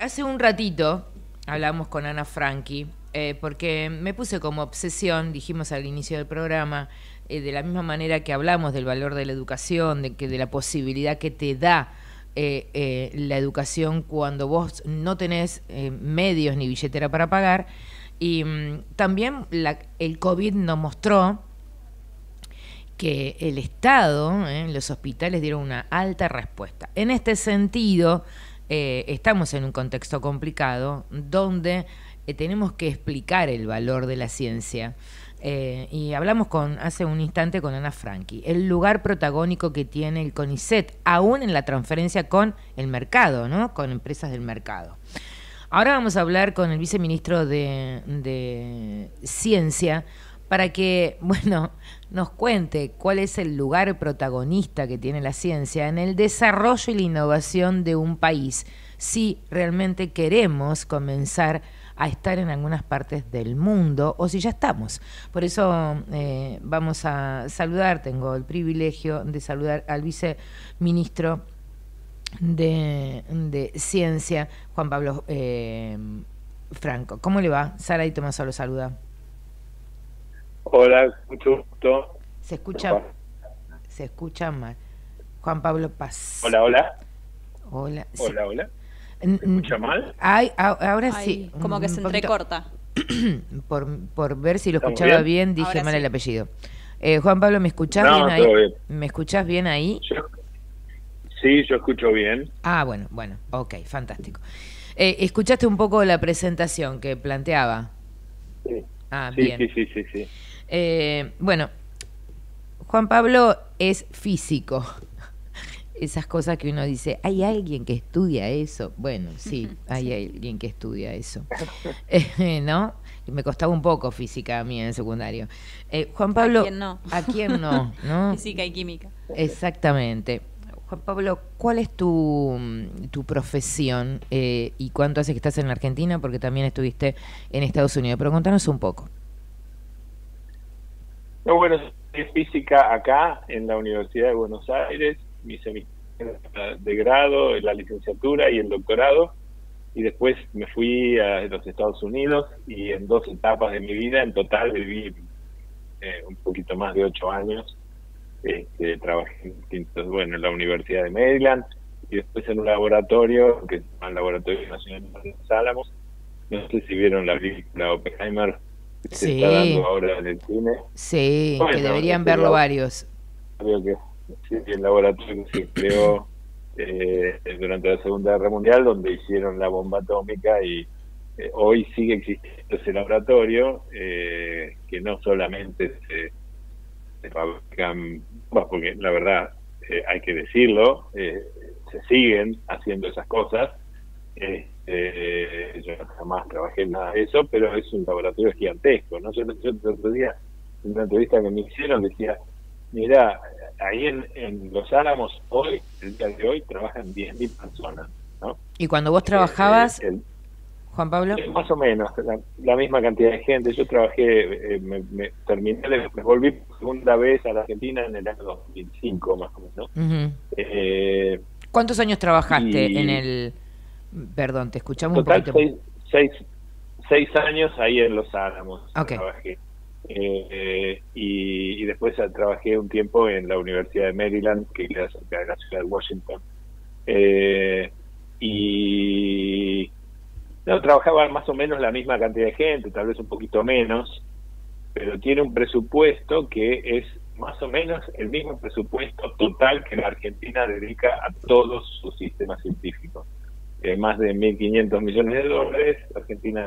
Hace un ratito hablamos con Ana Franchi, porque me puse como obsesión, dijimos al inicio del programa, de la misma manera que hablamos del valor de la educación, de la posibilidad que te da la educación cuando vos no tenés medios ni billetera para pagar. Y también el COVID nos mostró que el Estado, los hospitales dieron una alta respuesta. En este sentido, estamos en un contexto complicado donde tenemos que explicar el valor de la ciencia. Y hablamos hace un instante con Ana Franchi, el lugar protagónico que tiene el CONICET, aún en la transferencia con el mercado, ¿no? Con empresas del mercado. Ahora vamos a hablar con el viceministro de Ciencia para que, bueno, nos cuente cuál es el lugar protagonista que tiene la ciencia en el desarrollo y la innovación de un país, si realmente queremos comenzar a estar en algunas partes del mundo o si ya estamos. Por eso vamos a saludar, tengo el privilegio de saludar al viceministro de Ciencia, Juan Pablo Franco. ¿Cómo le va? Sara y Tomaso lo saluda. Hola, mucho gusto. Se escucha mal. Juan Pablo Paz. Hola, hola. Hola. Sí. Hola. ¿Se escucha mal? Ahora sí. Como que se entrecorta. Por ver si lo escuchaba bien, dije ahora mal sí. el apellido. Juan Pablo, ¿me escuchás bien ahí? Bien. ¿Me escuchás bien ahí? Sí, yo escucho bien. Ah, bueno, ok, fantástico. ¿Escuchaste un poco la presentación que planteaba? Sí. Ah, Sí, bien. sí. Bueno, Juan Pablo es físico. Esas cosas que uno dice, ¿hay alguien que estudia eso? Bueno, sí, hay alguien que estudia eso. ¿No? Me costaba un poco física a mí en el secundario. Juan Pablo... ¿A quién no? ¿A quién no? ¿No? Física y química. Exactamente. Juan Pablo, ¿cuál es tu profesión y cuánto hace que estás en la Argentina? Porque también estuviste en Estados Unidos. Pero contanos un poco. No, bueno, soy física acá en la Universidad de Buenos Aires, mi semestre de grado, la licenciatura y el doctorado, y después me fui a los Estados Unidos y en 2 etapas de mi vida, en total viví un poquito más de 8 años. Trabajé en distintos, en la Universidad de Maryland y después en un laboratorio que se llama el Laboratorio Nacional de Los Álamos. No sé si vieron la película Oppenheimer que se está dando ahora en el cine. Sí, que deberían verlo varios. Creo que sí, el laboratorio que se creó durante la Segunda Guerra Mundial, donde hicieron la bomba atómica, y hoy sigue existiendo ese laboratorio, que no solamente se fabrican, porque la verdad hay que decirlo, se siguen haciendo esas cosas. Yo jamás trabajé en nada de eso, pero es un laboratorio gigantesco, ¿no? Yo el otro día, en una entrevista que me hicieron, decía, mira, ahí en Los Álamos hoy, el día de hoy, trabajan 10.000 personas, ¿no? Y cuando vos trabajabas, Juan Pablo... Más o menos, la misma cantidad de gente. Yo trabajé, terminé, me volví por segunda vez a la Argentina en el año 2005, más o menos. ¿Cuántos años trabajaste en el...? Perdón, te escuchamos un total, poquito. 6 años ahí en Los Álamos. Okay. Trabajé. Y después trabajé un tiempo en la Universidad de Maryland, que queda cerca de la ciudad de Washington. Y no, trabajaba más o menos la misma cantidad de gente, tal vez un poquito menos, pero tiene un presupuesto que es más o menos el mismo presupuesto total que la Argentina dedica a todos sus sistemas científicos. Más de 1.500 millones de dólares, la Argentina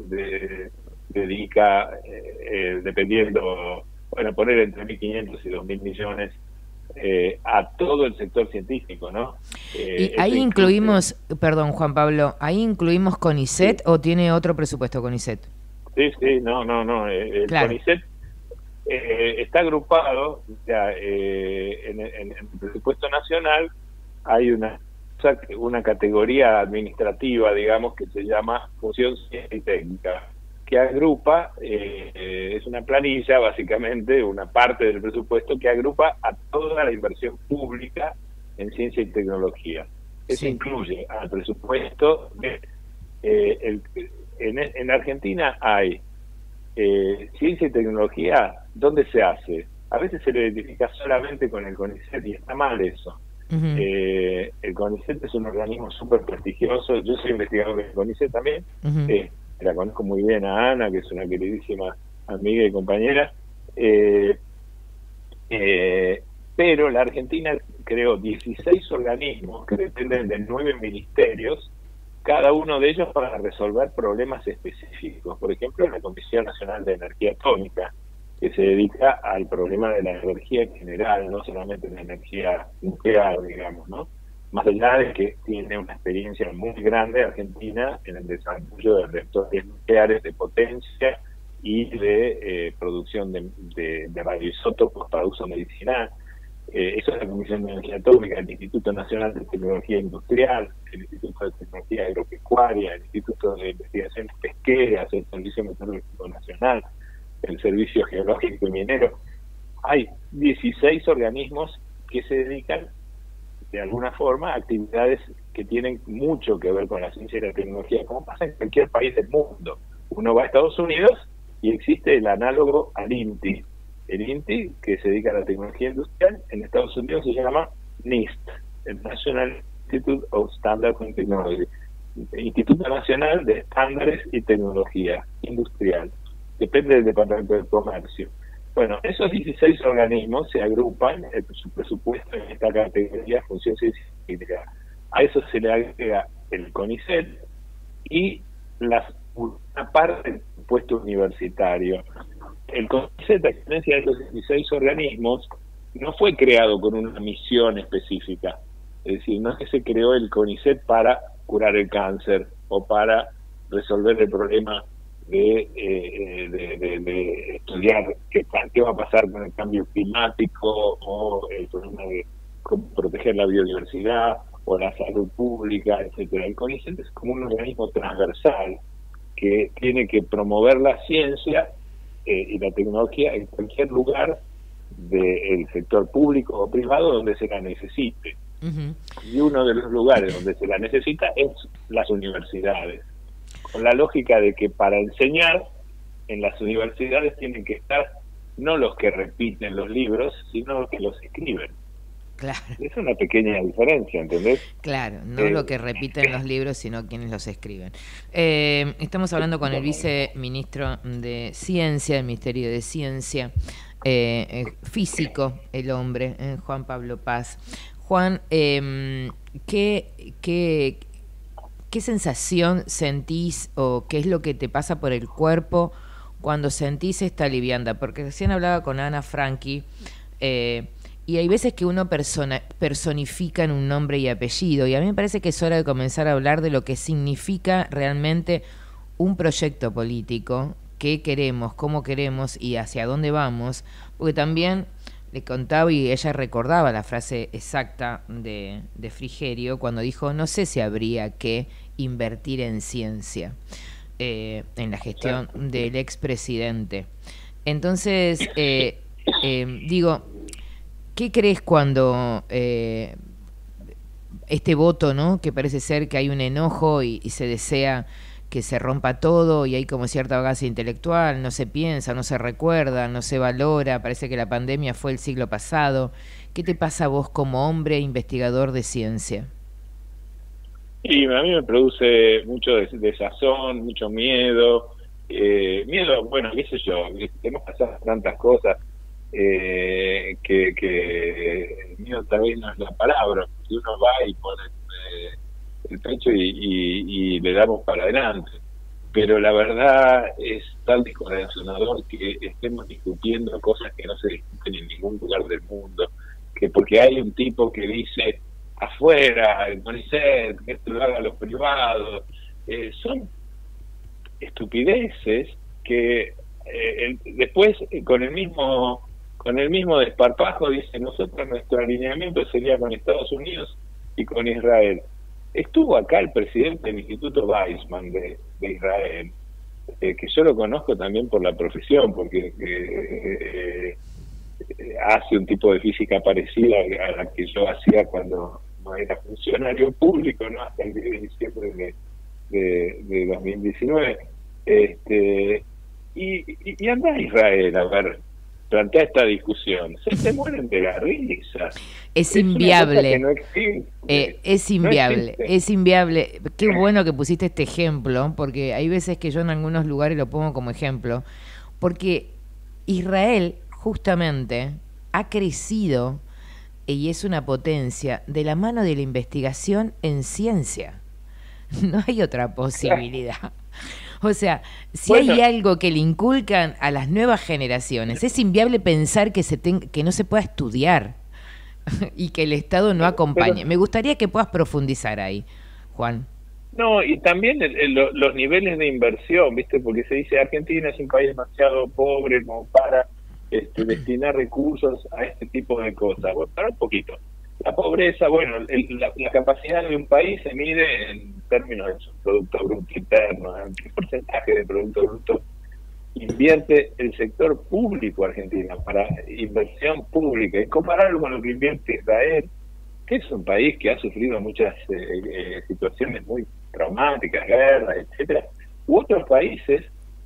dedica, dependiendo, poner entre 1.500 y 2.000 millones a todo el sector científico, ¿no? Y ahí incluimos, perdón Juan Pablo, ¿ahí incluimos CONICET, sí, o tiene otro presupuesto CONICET? Sí, no, el claro. CONICET está agrupado, o sea, en el presupuesto nacional hay una categoría administrativa, digamos, que se llama Función Ciencia y Técnica, que agrupa, es una planilla, básicamente, una parte del presupuesto que agrupa a toda la inversión pública en ciencia y tecnología. Eso incluye al presupuesto de En Argentina hay ciencia y tecnología, ¿dónde se hace? A veces se lo identifica solamente con el CONICET y está mal eso. El CONICET es un organismo súper prestigioso. Yo soy investigador del CONICET también. La conozco muy bien a Ana, que es una queridísima amiga y compañera. Pero la Argentina creó 16 organismos que dependen de 9 ministerios, cada uno de ellos para resolver problemas específicos. Por ejemplo, la Comisión Nacional de Energía Atómica, que se dedica al problema de la energía en general, no solamente la energía nuclear, digamos, ¿no? Más allá de que tiene una experiencia muy grande Argentina en el desarrollo de reactores nucleares de potencia y de producción de radioisótopos para uso medicinal. Eso es la Comisión de Energía Atómica, el Instituto Nacional de Tecnología Industrial, el Instituto de Tecnología Agropecuaria, el Instituto de Investigaciones Pesqueras, el Servicio Meteorológico Nacional, el Servicio Geológico y Minero. Hay 16 organismos que se dedican de alguna forma a actividades que tienen mucho que ver con la ciencia y la tecnología, como pasa en cualquier país del mundo. Uno va a Estados Unidos y existe el análogo al INTI. El INTI, que se dedica a la tecnología industrial, en Estados Unidos se llama NIST, el National Institute of Standards and Technology, Instituto Nacional de Estándares y Tecnología Industrial. Depende del Departamento de Comercio. Bueno, esos 16 organismos se agrupan, su presupuesto en esta categoría función científica. A eso se le agrega el CONICET y una parte del presupuesto universitario. El CONICET, a diferencia de los 16 organismos, no fue creado con una misión específica. Es decir, no es que se creó el CONICET para curar el cáncer o para resolver el problema de estudiar qué va a pasar con el cambio climático o el problema de cómo proteger la biodiversidad o la salud pública, etcétera. El CONICET es como un organismo transversal que tiene que promover la ciencia y la tecnología en cualquier lugar del sector público o privado donde se la necesite. Y uno de los lugares donde se la necesita es las universidades, con la lógica de que para enseñar en las universidades tienen que estar no los que repiten los libros, sino los que los escriben. Claro. Es una pequeña diferencia, ¿entendés? Claro, no lo que repiten los libros, sino quienes los escriben. Estamos hablando con el viceministro de Ciencia, del Ministerio de Ciencia, físico, el hombre, Juan Pablo Paz. Juan, ¿qué sensación sentís o qué es lo que te pasa por el cuerpo cuando sentís esta liviandad? Porque recién hablaba con Ana Franchi, y hay veces que uno personifica en un nombre y apellido, y a mí me parece que es hora de comenzar a hablar de lo que significa realmente un proyecto político, qué queremos, cómo queremos y hacia dónde vamos, porque también le contaba y ella recordaba la frase exacta de Frigerio cuando dijo: no sé si habría que invertir en ciencia en la gestión del expresidente. Entonces, digo, ¿qué crees cuando este voto, ¿no? Que parece ser que hay un enojo y se desea que se rompa todo y hay como cierta vagancia intelectual, no se piensa, no se recuerda, no se valora, parece que la pandemia fue el siglo pasado. ¿Qué te pasa a vos como hombre investigador de ciencia? Y a mí me produce mucho desazón, mucho miedo. Miedo, bueno, qué sé yo, hemos pasado tantas cosas que miedo tal vez no es la palabra, porque uno va y pone el pecho y le damos para adelante. Pero la verdad es tan descorazonador que estemos discutiendo cosas que no se discuten en ningún lugar del mundo, que porque hay un tipo que dice afuera, el CONICET, que esto lo hagan los privados, son estupideces que después con el mismo desparpajo dice: nosotros nuestro alineamiento sería con Estados Unidos y con Israel. Estuvo acá el presidente del Instituto Weizmann de Israel, que yo lo conozco también por la profesión, porque hace un tipo de física parecida a la que yo hacía cuando no era funcionario público, ¿no? Hasta el 10 de diciembre de 2019. Y anda a Israel, a ver, plantea esta discusión. Se mueren de la risa. Es inviable. No existe. Es inviable, No existe. es inviable. Qué bueno que pusiste este ejemplo, porque hay veces que yo en algunos lugares lo pongo como ejemplo, porque Israel justamente ha crecido y es una potencia de la mano de la investigación en ciencia. No hay otra posibilidad. O sea, si hay algo que le inculcan a las nuevas generaciones, es inviable pensar que no se pueda estudiar y que el Estado no acompañe. Me gustaría que puedas profundizar ahí, Juan. No, y también los niveles de inversión, ¿viste? Porque se dice Argentina es un país demasiado pobre como para destinar recursos a este tipo de cosas. Bueno, para un poquito. La pobreza, bueno, la capacidad de un país se mide en términos de su Producto Bruto Interno, en qué porcentaje de Producto Bruto invierte el sector público argentino para inversión pública, y compararlo con lo que invierte Israel, que es un país que ha sufrido muchas situaciones muy traumáticas, guerras, etcétera, u otros países,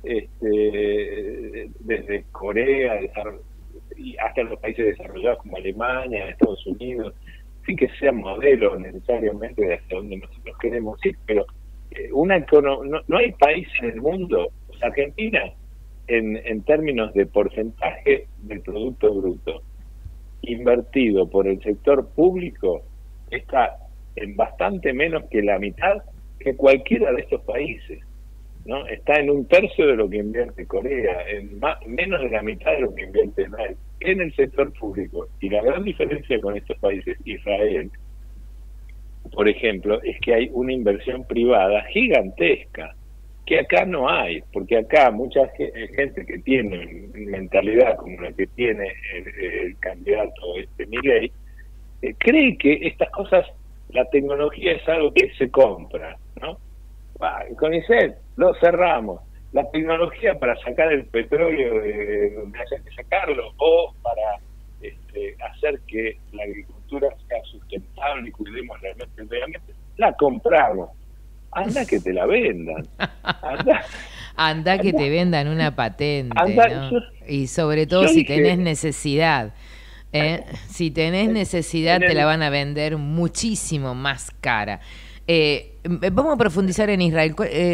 desde Corea y hasta los países desarrollados como Alemania, Estados Unidos, sin que sean modelos necesariamente de hacia donde nosotros queremos ir, pero no hay país en el mundo, Argentina, en términos de porcentaje del Producto Bruto invertido por el sector público, está en bastante menos que la mitad que cualquiera de estos países, ¿no? Está en 1/3 de lo que invierte Corea, menos de la mitad de lo que invierte Israel en el sector público. Y la gran diferencia con estos países, Israel, por ejemplo, es que hay una inversión privada gigantesca, que acá no hay, porque acá mucha gente que tiene mentalidad como la que tiene el candidato Milei, cree que estas cosas, la tecnología es algo que se compra, ¿no? Con ICET lo cerramos. La tecnología para sacar el petróleo de donde haya que sacarlo, o para hacer que la agricultura sea sustentable y cuidemos realmente el medio ambiente, la compramos. Anda que te la vendan. Anda que te vendan una patente, ¿no? Y sobre todo si tenés necesidad. Si tenés necesidad te la van a vender muchísimo más cara. Vamos a profundizar en Israel,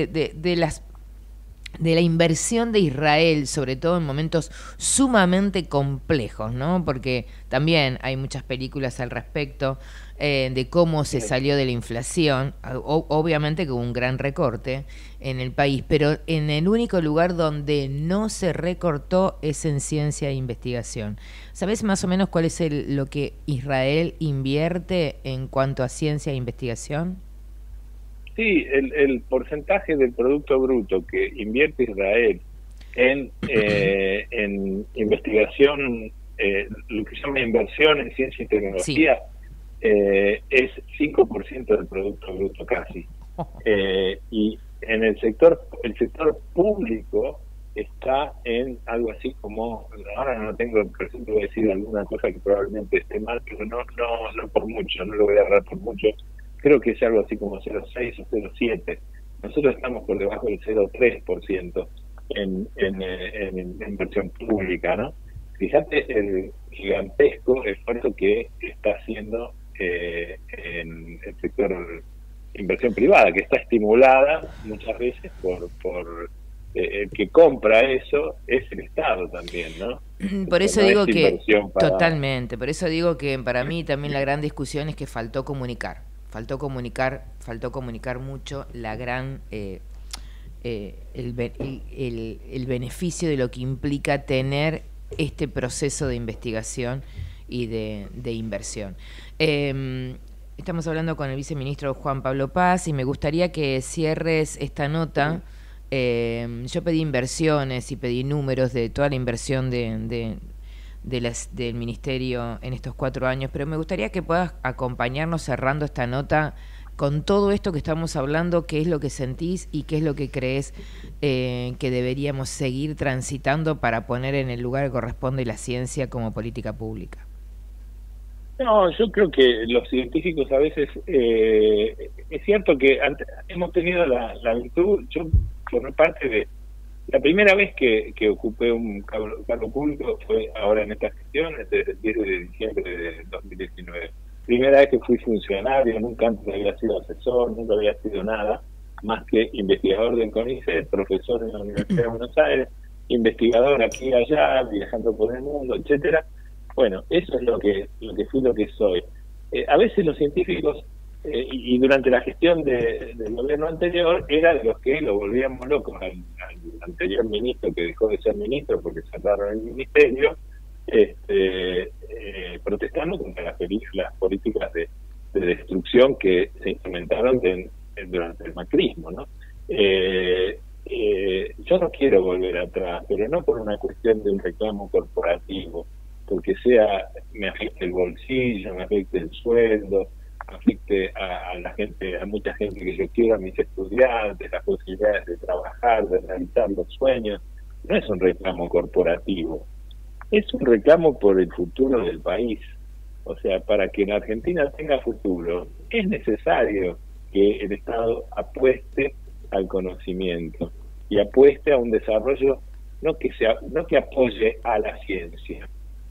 de la inversión de Israel, sobre todo en momentos sumamente complejos, ¿no? Porque también hay muchas películas al respecto de cómo se salió de la inflación, obviamente con un gran recorte en el país, pero en el único lugar donde no se recortó es en ciencia e investigación. ¿Sabés más o menos cuál es lo que Israel invierte en cuanto a ciencia e investigación? Sí, el porcentaje del Producto Bruto que invierte Israel en investigación, lo que se llama inversión en ciencia y tecnología, es 5% del Producto Bruto casi. Y en el sector público está en algo así como, ahora no tengo el presente, voy a decir alguna cosa que probablemente esté mal, pero no por mucho, no lo voy a agarrar por mucho. Creo que es algo así como 0,6 o 0,7. Nosotros estamos por debajo del 0,3% en inversión pública, ¿no? Fíjate el gigantesco esfuerzo que está haciendo en el sector inversión privada, que está estimulada muchas veces por el que compra eso es el Estado también, ¿no? Por eso digo que totalmente, por eso digo que para mí también la gran discusión es que faltó comunicar mucho la gran el beneficio de lo que implica tener este proceso de investigación y de inversión. Estamos hablando con el viceministro Juan Pablo Paz y me gustaría que cierres esta nota. Yo pedí inversiones y pedí números de toda la inversión del Ministerio en estos 4 años, pero me gustaría que puedas acompañarnos cerrando esta nota con todo esto que estamos hablando, qué es lo que sentís y qué es lo que crees que deberíamos seguir transitando para poner en el lugar que corresponde la ciencia como política pública. No, yo creo que los científicos a veces, es cierto que hemos tenido la virtud, yo por parte de, la primera vez que ocupé un cargo público fue ahora en esta gestión, desde el 10 de diciembre de 2019. Primera vez que fui funcionario, nunca antes había sido asesor, nunca había sido nada, más que investigador del CONICET, profesor en la Universidad de Buenos Aires, investigador aquí y allá, viajando por el mundo, etcétera. Bueno, eso es lo que fui, lo que soy. A veces los científicos, y durante la gestión del gobierno anterior, era de los que lo volvíamos locos al anterior ministro, que dejó de ser ministro porque cerraron el ministerio, protestando contra las políticas de destrucción que se implementaron durante el macrismo, ¿no? Yo no quiero volver atrás, pero no por una cuestión de un reclamo corporativo, porque me afecte el bolsillo, me afecte el sueldo, afecte a la gente, a mucha gente que yo quiero, a mis estudiantes, las posibilidades de trabajar, de realizar los sueños. No es un reclamo corporativo, es un reclamo por el futuro del país. O sea, para que la Argentina tenga futuro, es necesario que el Estado apueste al conocimiento y apueste a un desarrollo no que apoye a la ciencia,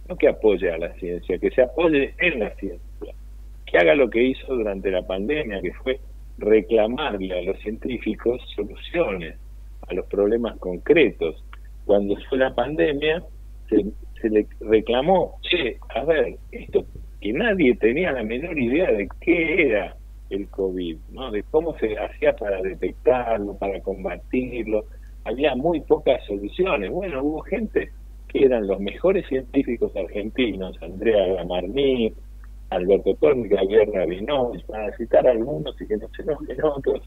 que se apoye en la ciencia, que haga lo que hizo durante la pandemia, que fue reclamarle a los científicos soluciones a los problemas concretos. Cuando fue la pandemia, se le reclamó, a ver, esto que nadie tenía la menor idea de qué era el COVID, ¿no? De cómo se hacía para detectarlo, para combatirlo. Había muy pocas soluciones. Bueno, hubo gente que eran los mejores científicos argentinos, Andrea Gamarni, Alberto Torni, Javier Rabinovich, para citar algunos y que no se enojen otros,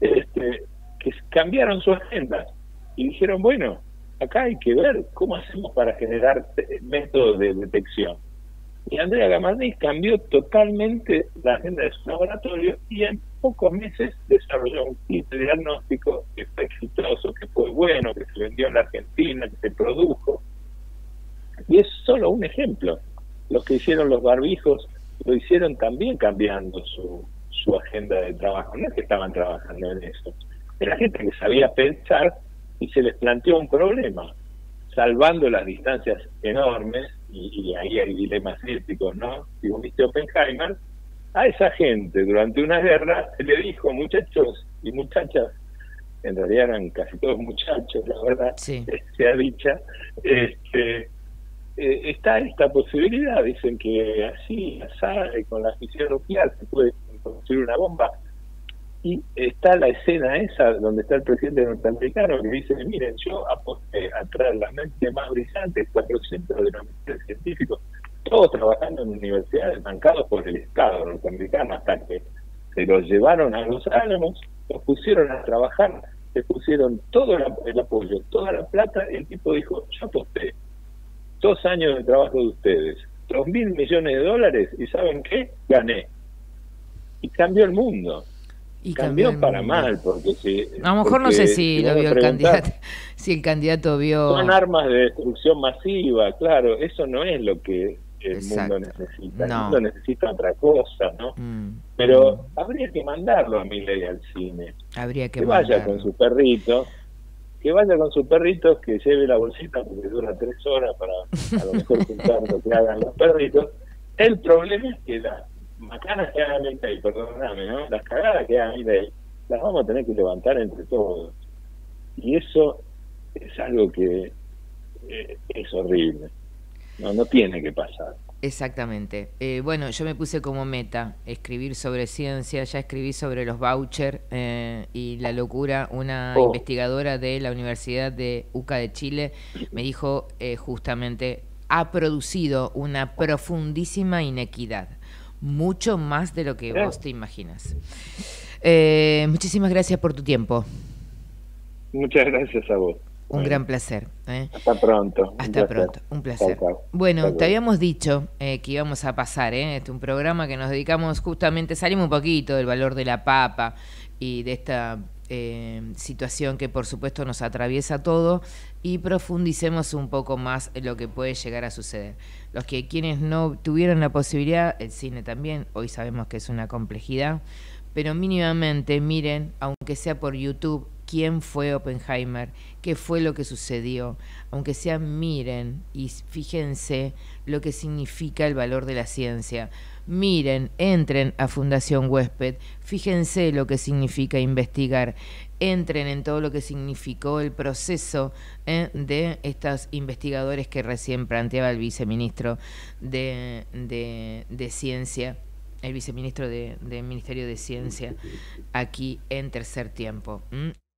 que cambiaron su agenda y dijeron, bueno, acá hay que ver cómo hacemos para generar métodos de detección. Y Andrea Gamarni cambió totalmente la agenda de su laboratorio y en pocos meses desarrolló un kit de diagnóstico que fue exitoso, que fue bueno, que se vendió en la Argentina, que se produjo. Y es solo un ejemplo. Los que hicieron los barbijos lo hicieron también cambiando su agenda de trabajo. No es que estaban trabajando en eso. Era gente que sabía pensar y se les planteó un problema, salvando las distancias enormes, y ahí hay dilemas éticos, ¿no? Si vos viste Oppenheimer, a esa gente durante una guerra se le dijo, muchachos y muchachas, en realidad eran casi todos muchachos, la verdad, sí, sea dicha, está esta posibilidad, dicen que así, con la fisión nuclear se puede construir una bomba. Y está la escena esa donde está el presidente norteamericano que dice, miren, yo aposté a traer las mentes más brillantes, 400 de los mejores científicos, todos trabajando en universidades bancados por el Estado norteamericano, hasta que se los llevaron a Los Álamos, los pusieron a trabajar, le pusieron todo el apoyo, toda la plata, y el tipo dijo, yo aposté 2 años de trabajo de ustedes, $2.000 millones, y ¿saben qué? Gané. Y cambió el mundo. Y cambió para mal, porque a lo mejor no sé si lo vio el candidato, si el candidato vio... Son armas de destrucción masiva, claro, eso no es lo que el mundo necesita. No. El mundo necesita otra cosa, ¿no? Pero habría que mandarlo a Milei al cine. Habría que vaya con su perrito, que lleve la bolsita porque dura 3 horas para a lo mejor juntar lo que hagan los perritos. El problema es que las macanas que haga Milei, perdóname, ¿no? Las cagadas que haga Milei, las vamos a tener que levantar entre todos. Y eso es algo que es horrible. No tiene que pasar. Exactamente. Bueno, yo me puse como meta escribir sobre ciencia, ya escribí sobre los vouchers y la locura. Una investigadora de la Universidad de UCA de Chile me dijo justamente, ha producido una profundísima inequidad. Mucho más de lo que vos te imaginas. Muchísimas gracias por tu tiempo. Muchas gracias a vos. Un gran placer. Hasta pronto. Hasta pronto. Un placer. Chau. Bueno, te habíamos dicho que íbamos a pasar un programa que nos dedicamos justamente, salimos un poquito del valor de la papa y de esta situación que por supuesto nos atraviesa todo, y profundicemos un poco más en lo que puede llegar a suceder. Quienes no tuvieron la posibilidad, el cine también, hoy sabemos que es una complejidad, pero mínimamente miren, aunque sea por YouTube, quién fue Oppenheimer, qué fue lo que sucedió, aunque sea miren y fíjense lo que significa el valor de la ciencia. Miren, entren a Fundación Huésped, fíjense lo que significa investigar, entren en todo lo que significó el proceso de estos investigadores que recién planteaba el viceministro de Ciencia, el viceministro del Ministerio de Ciencia, aquí en Tercer Tiempo.